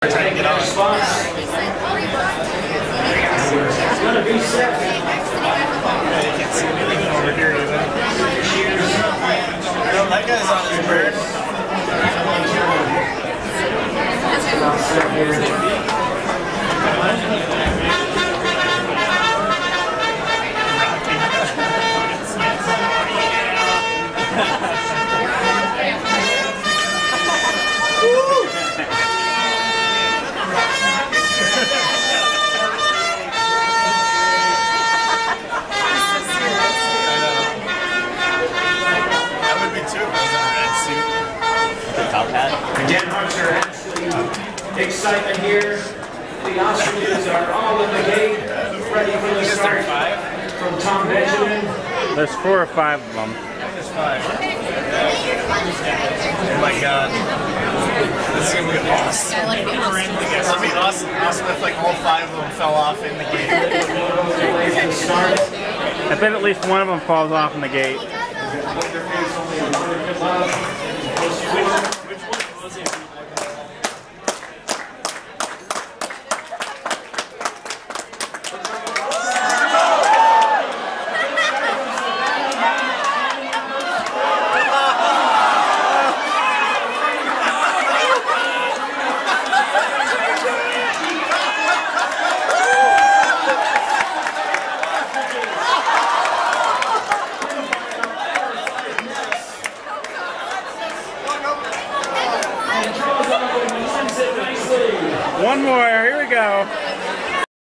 Trying to get on. It's gonna be set. You can't see anything over here either. No, that guy's on his bird. Again, Hunter, excitement here. The ostriches are all in the gate, ready for the start from Tom Benjamin. There's 4 or 5 of them. There's 5. Oh my god. This is gonna be awesome. Yeah, like the awesome. It's gonna be awesome. Awesome if like all 5 of them fell off in the gate. I bet at least one of them falls off in the gate.